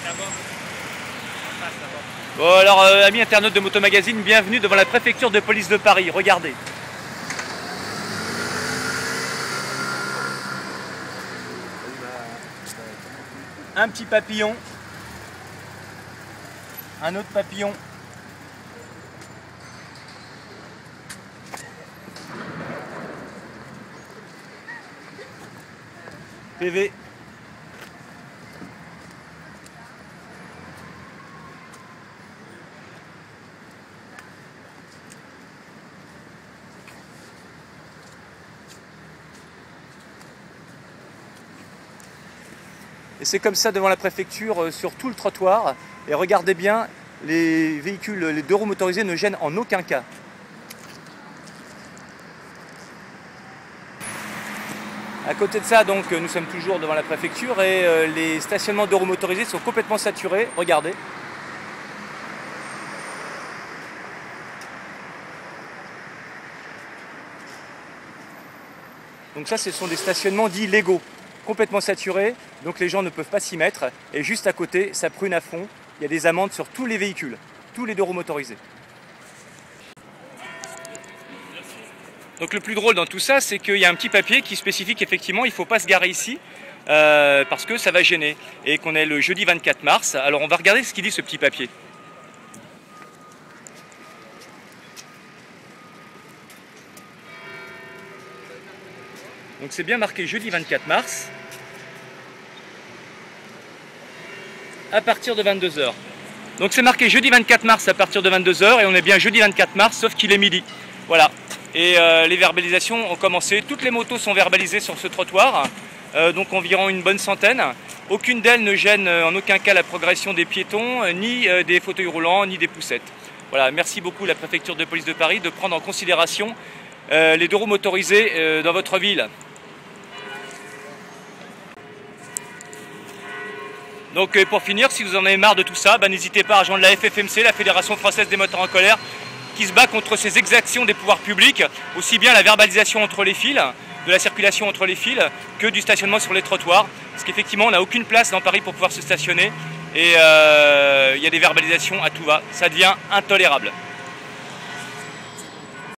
Bon alors, amis internautes de Moto Magazine, bienvenue devant la préfecture de police de Paris, regardez. Un petit papillon, un autre papillon. PV. Et c'est comme ça devant la préfecture sur tout le trottoir. Et regardez bien, les véhicules, les deux roues motorisées ne gênent en aucun cas. À côté de ça, donc, nous sommes toujours devant la préfecture et les stationnements de roues motorisées sont complètement saturés. Regardez. Donc ça, ce sont des stationnements dits légaux, complètement saturés, donc les gens ne peuvent pas s'y mettre. Et juste à côté, ça prune à fond. Il y a des amendes sur tous les véhicules, tous les deux roues motorisés. Donc le plus drôle dans tout ça, c'est qu'il y a un petit papier qui spécifie qu'effectivement, il ne faut pas se garer ici parce que ça va gêner. Et qu'on est le jeudi 24 mars. Alors on va regarder ce qu'il dit ce petit papier. Donc c'est bien marqué jeudi 24 mars. À partir de 22 h. Donc c'est marqué jeudi 24 mars à partir de 22 h et on est bien jeudi 24 mars sauf qu'il est midi. Voilà. Et les verbalisations ont commencé. Toutes les motos sont verbalisées sur ce trottoir, donc environ une bonne centaine. Aucune d'elles ne gêne en aucun cas la progression des piétons, ni des fauteuils roulants, ni des poussettes. Voilà. Merci beaucoup la préfecture de police de Paris de prendre en considération les deux roues motorisées dans votre ville. Donc pour finir, si vous en avez marre de tout ça, n'hésitez pas à rejoindre la FFMC, la Fédération Française des Moteurs en Colère, qui se bat contre ces exactions des pouvoirs publics, aussi bien la verbalisation entre les fils, de la circulation entre les fils, que du stationnement sur les trottoirs. Parce qu'effectivement, on n'a aucune place dans Paris pour pouvoir se stationner et il y a des verbalisations à tout va. Ça devient intolérable.